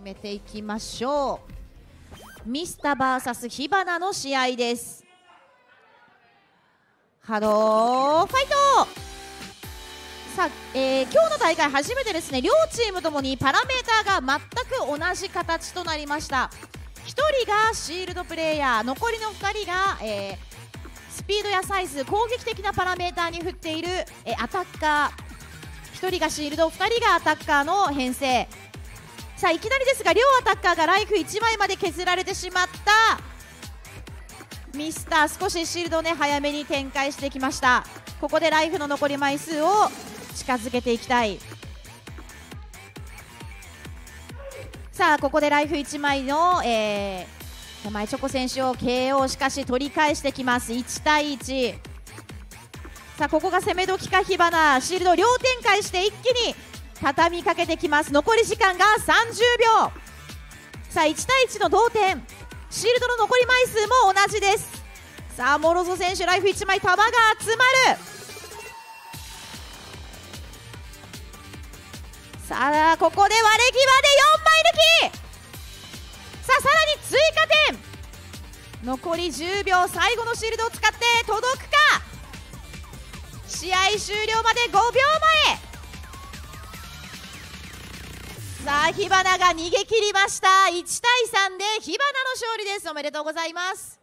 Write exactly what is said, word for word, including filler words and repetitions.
めていきましょう。ミスタ ブイエス 火花の試合です。ハローファイト。さあ、えー、今日の大会初めてですね、両チームともにパラメーターが全く同じ形となりました。ひとりがシールドプレイヤー、残りのふたりが、えー、スピードやサイズ、攻撃的なパラメーターに振っている、えー、アタッカー、ひとりがシールド、ふたりがアタッカーの編成。さあいきなりですが、両アタッカーがライフいちまいまで削られてしまったミスター、少しシールドを、ね、早めに展開してきました。ここでライフの残り枚数を近づけていきたい。さあここでライフいちまいの、えー、手前チョコ選手を ケーオー、しかし取り返してきます。いちたいいち。さあここが攻め時か火花、シールド両展開して一気に畳みかけてきます。残り時間がさんじゅうびょう。さあいちたいいちの同点、シールドの残り枚数も同じです。さあモロゾ選手ライフいちまい、球が集まる。さあここで割れ際でよんまい抜き。さあさらに追加点、残りじゅうびょう、最後のシールドを使って届くか。試合終了までごびょうまえ。さあ火花が逃げ切りました。いちたいさんで火花の勝利です。おめでとうございます。